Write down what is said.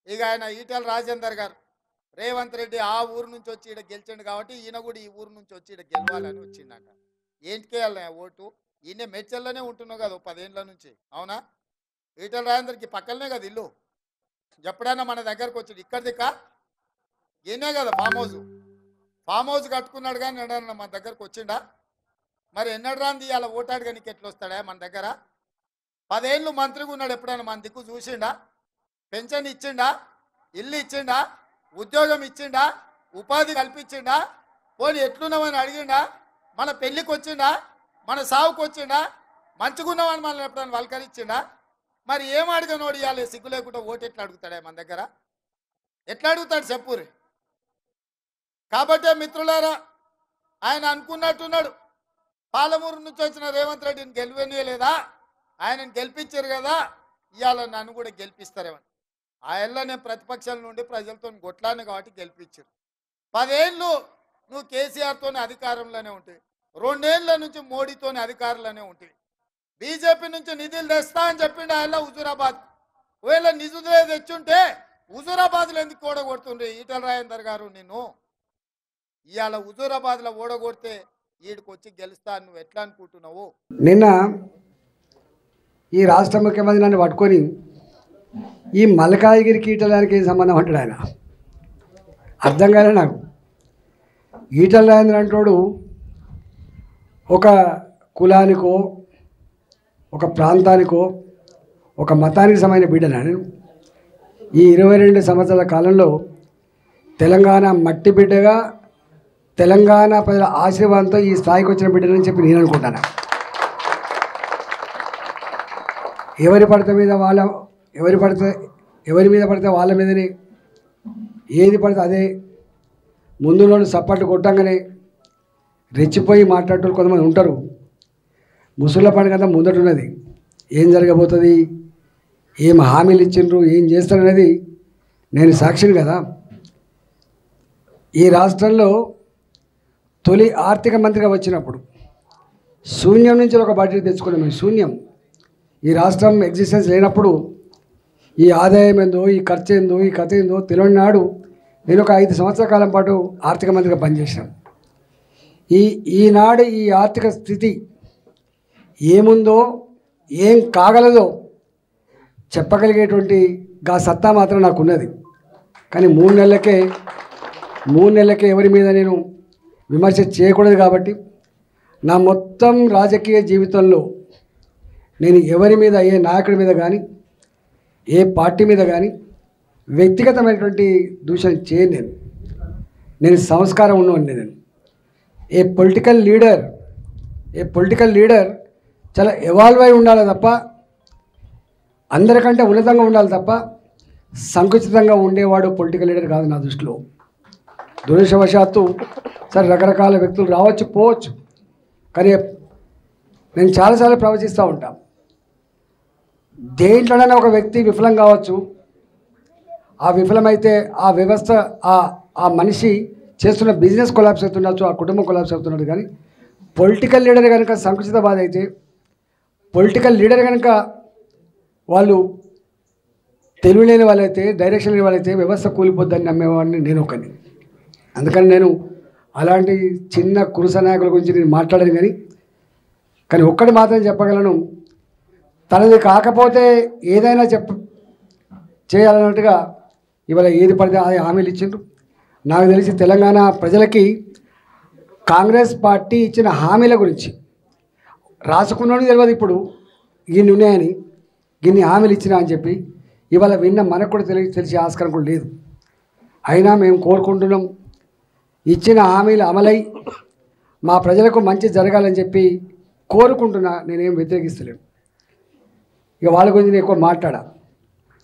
ఇక ఆయన ఈటెల రాజేందర్ గారు రేవంత్ రెడ్డి ఆ ఊరు నుంచి వచ్చి ఇక్కడ గెలిచిండు కాబట్టి ఈయన కూడా ఈ ఊరు నుంచి వచ్చి ఇక్కడ గెలవాలని వచ్చిండట. ఏంటికి వెళ్ళా ఓటు? ఈయన మెచ్చల్లోనే ఉంటున్నావు కదా 10 ఏళ్ళ నుంచి, అవునా? ఈటెల రాజేందర్కి పక్కనే కదా ఇల్లు. ఎప్పుడైనా మన దగ్గరకు వచ్చి ఇక్కడిదిక్క ఈయనే కదా ఫామ్ హౌస్ కట్టుకున్నాడు కానీ ఎన్నడన్నా మన దగ్గరకు వచ్చిండా? మరి ఎన్నడు రాంది ఇవాళ ఓటాడు కానీ ఎట్లా వస్తాడా మన దగ్గర? 10 ఏళ్ళు మంత్రిగా ఉన్నాడు, ఎప్పుడైనా మన దిక్కు చూసిండా? పెన్షన్ ఇచ్చిండా? ఇల్లు ఇచ్చిండా? ఉద్యోగం ఇచ్చిండా? ఉపాధి కల్పించిండా? పోనీ ఎట్లున్నామని అడిగిండా? మన పెళ్ళికి వచ్చిండా? మన సావుకు వచ్చిండా? మంచిగున్నామని మనల్ని ఎప్పుడైనా వల్కరించిండా? మరి ఏం అడిగినోడు ఇవ్వాలి సిగ్గు లేకుండా ఓటు ఎట్లా అడుగుతాడా మన దగ్గర? ఎట్లా అడుగుతాడు చెప్పురి? కాబట్టే మిత్రులారా, ఆయన అనుకున్నట్టున్నాడు, పాలమూరు నుంచి వచ్చిన రేవంత్ రెడ్డిని గెలివనీయలేదా, ఆయనను గెలిపించారు కదా, ఇవాళ నన్ను కూడా గెలిపిస్తారేమని. ఆయనలో నేను ప్రతిపక్షాల నుండి ప్రజలతో కొట్లాను కాబట్టి గెలిపించారు. 10 ఏళ్ళు నువ్వు కేసీఆర్తోనే అధికారంలోనే ఉంటాయి, 2 ఏళ్ళ నుంచి మోడీతోనే అధికారంలోనే ఉంటుంది. బీజేపీ నుంచి నిధులు తెస్తా అని చెప్పిండు ఆయన హుజూరాబాద్. ఒకవేళ నిధులే తెచ్చుంటే హుజూరాబాద్లో ఎందుకు ఓడగొడుతుండ్రి ఈటెల రాజేందర్ గారు? నిన్ను ఇవాళ హుజూరాబాద్లో ఓడగొడితే ఈడికి వచ్చి గెలుస్తా నువ్వు ఎట్లా అనుకుంటున్నావు? నిన్న ఈ రాష్ట్ర ముఖ్యమంత్రి నన్ను పట్టుకొని ఈ మల్కాయగిరి ఈటెలకి ఏం సంబంధం అంటాడు ఆయన? అర్థం కాలే నాకు. ఈటెల రాజేంద్ర అంటాడు ఒక కులానికో ఒక ప్రాంతానికో ఒక మతానికి సంబంధించిన బిడ్డనా నేను? ఈ 22 సంవత్సరాల కాలంలో తెలంగాణ మట్టి బిడ్డగా తెలంగాణ ప్రజల ఆశీర్వాదంతో ఈ స్థాయికి వచ్చిన బిడ్డలని చెప్పి నేను అనుకుంటాను. ఎవరి మీద పడితే వాళ్ళ మీదనే, ఏది పడితే అదే ముందులో సప్పట్లు కొట్టంగానే రెచ్చిపోయి మాట్లాడేటోళ్ళు కొంతమంది ఉంటారు. ముసుళ్ళ పండుగ అంతా ముందటున్నది. ఏం జరగబోతుంది, ఏం హామీలు ఇచ్చిండ్రు, ఏం చేస్తారనేది నేను సాక్షిని కదా. ఈ రాష్ట్రంలో తొలి ఆర్థిక మంత్రిగా వచ్చినప్పుడు శూన్యం నుంచి ఒక బడ్జెట్ తెచ్చుకున్నాం. మేము శూన్యం, ఈ రాష్ట్రం ఎగ్జిస్టెన్స్ లేనప్పుడు ఈ ఆదాయం ఏందో, ఈ ఖర్చు ఏందో, ఈ కథ ఏందో తెలియని నాడు నేను ఒక 5 సంవత్సరాల కాలం పాటు ఆర్థిక మంత్రిగా పనిచేశాను. ఈనాడు ఈ ఆర్థిక స్థితి ఏముందో ఏం కాగలదో చెప్పగలిగేటువంటి గా సత్తా మాత్రం నాకు ఉన్నది. కానీ 3 నెలలకే ఎవరి మీద నేను విమర్శ చేయకూడదు. కాబట్టి నా మొత్తం రాజకీయ జీవితంలో నేను ఎవరి మీద, ఏ నాయకుడి మీద కానీ, ఏ పార్టీ మీద కానీ వ్యక్తిగతమైనటువంటి దూషణ చేయను. నేను సంస్కారం ఉన్నవాడిని. నేను ఏ పొలిటికల్ లీడర్ చాలా ఎవాల్వ్ అయి ఉండాలి తప్ప, అందరికంటే ఉన్నతంగా ఉండాలి తప్ప సంకుచితంగా ఉండేవాడు పొలిటికల్ లీడర్ కాదు నా దృష్టిలో. దురదృష్టవశాత్తు సరే రకరకాల వ్యక్తులు రావచ్చు పోవచ్చు, కానీ నేను చాలాసార్లు ప్రవచిస్తూ ఉంటాను, దేంట్లోనైనా ఒక వ్యక్తి విఫలం కావచ్చు. ఆ విఫలమైతే ఆ వ్యవస్థ, ఆ మనిషి చేస్తున్న బిజినెస్ కొలాప్స్ అవుతుండొచ్చు, ఆ కుటుంబం కొలాప్స్ అవుతున్నట్టు. కానీ పొలిటికల్ లీడర్ కనుక సంకుచితవాది అయితే, పొలిటికల్ లీడర్ కనుక వాళ్ళు తెలివి లేని వాళ్ళైతే, డైరెక్షన్ లేని వాళ్ళైతే వ్యవస్థ కూలిపోద్దని నమ్మేవాడిని నేను ఒకని. అందుకని నేను అలాంటి చిన్న కురుస నాయకుల గురించి నేను మాట్లాడాను. కానీ ఒక్కటి మాత్రం చెప్పగలను, తనది కాకపోతే ఏదైనా చేయాలన్నట్టుగా ఇవాళ ఏది పడితే అది హామీలు ఇచ్చిండ్రు. నాకు తెలిసి తెలంగాణ ప్రజలకి కాంగ్రెస్ పార్టీ ఇచ్చిన హామీల గురించి రాసుకున్నాడు తెలియదు. ఇప్పుడు గిన్ని ఉన్నాయని, గిన్ని హామీలు ఇచ్చినా అని చెప్పి ఇవాళ విన్న మనకు కూడా తెలిసే ఆస్కారం కూడా లేదు. అయినా మేము కోరుకుంటున్నాం, ఇచ్చిన హామీలు అమలై మా ప్రజలకు మంచి జరగాలని చెప్పి కోరుకుంటున్నా. నేనేం వ్యతిరేకిస్తలేను. ఇక వాళ్ళ గురించి నేను ఎక్కువ మాట్లాడా.